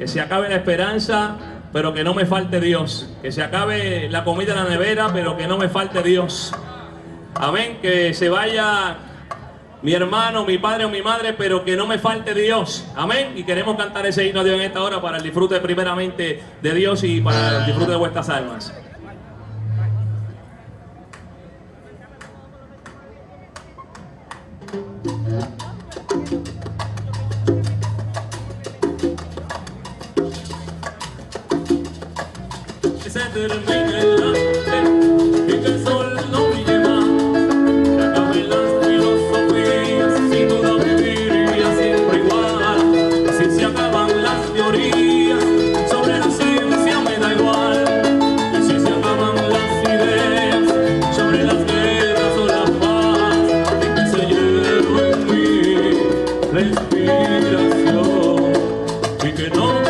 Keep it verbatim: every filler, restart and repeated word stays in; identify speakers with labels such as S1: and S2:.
S1: Que se acabe la esperanza, pero que no me falte Dios. Que se acabe la comida en la nevera, pero que no me falte Dios. Amén. Que se vaya mi hermano, mi padre o mi madre, pero que no me falte Dios. Amén. Y queremos cantar ese himno a Dios en esta hora para el disfrute primeramente de Dios y para el disfrute de vuestras almas. Que se termine el hambre y que el sol no brille más. Que acaben las filosofías, sin duda viviría siempre igual. Así se acaban las teorías, sobre la ciencia me da igual. Y si se acaban las ideas, sobre las guerras o la paz, y que se lleve en mí la inspiración y que no